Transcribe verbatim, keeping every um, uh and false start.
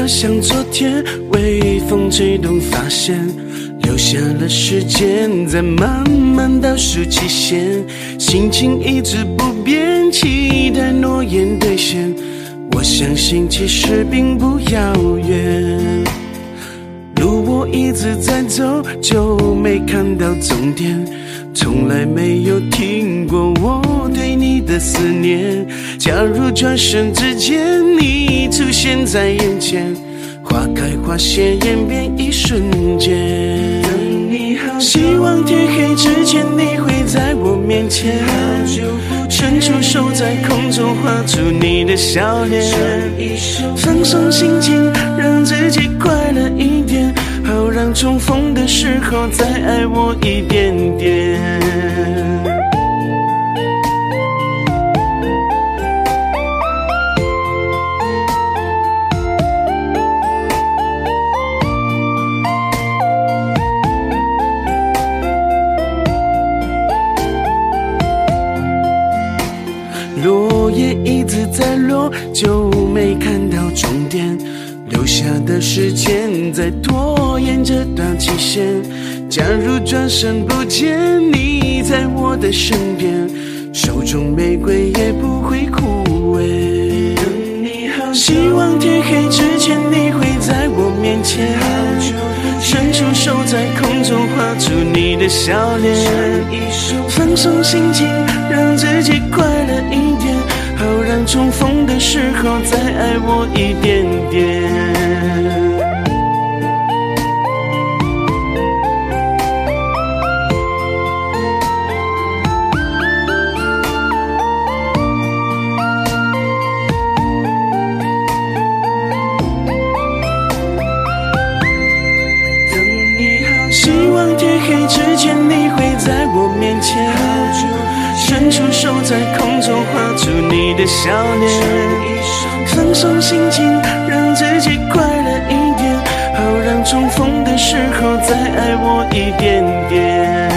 像昨天，微风吹动发现，留下了时间，在慢慢倒数期限，心情一直不变，期待诺言兑现。我相信其实并不遥远，路我一直在走，就没看到终点。从来没有听过我对你的思念，假如转身之间你出现在眼前，花开花谢演变一瞬间。希望天黑之前你会在我面前，伸出手在空中画出你的笑脸，放松心情让自己快乐一点，好让重逢的时候再爱我一点点。落叶一直在落，就没看到终点，留下的时间在拖延这段期限。假如转身不见你在我的身边，手中玫瑰也不会枯萎。希望天黑之前你会在我面前，伸出手在空中画出你的笑脸，放松心情让自己快乐一点，好让重逢的时候再爱我一点点。希望天黑之前你会在我面前，伸出手在空中画出你的笑脸，放松心情让自己快乐一点，好让重逢的时候再爱我一点点。